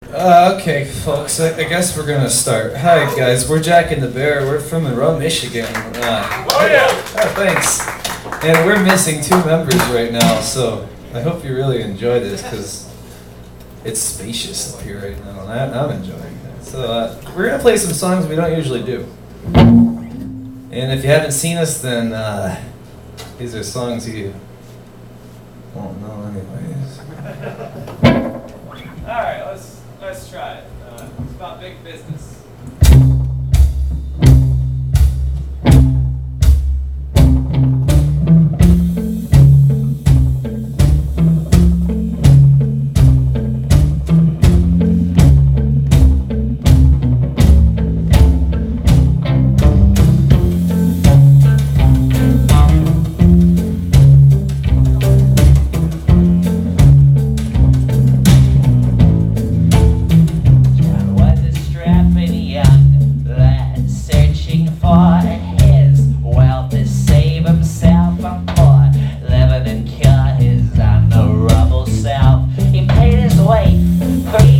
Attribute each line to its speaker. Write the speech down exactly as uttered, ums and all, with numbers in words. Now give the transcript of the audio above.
Speaker 1: Uh, okay, folks, I, I guess we're gonna start. Hi, guys, we're Jack and the Bear. We're from Monroe, Michigan. Uh,
Speaker 2: Oh, yeah!
Speaker 1: oh, thanks. And we're missing two members right now, so I hope you really enjoy this, because it's spacious up here right now, and I, I'm enjoying it. So, uh, we're gonna play some songs we don't usually do. And if you haven't seen us, then, uh, these are songs you won't know anyways.
Speaker 2: Alright, let's let's try it. Uh, it's about big business.
Speaker 3: Three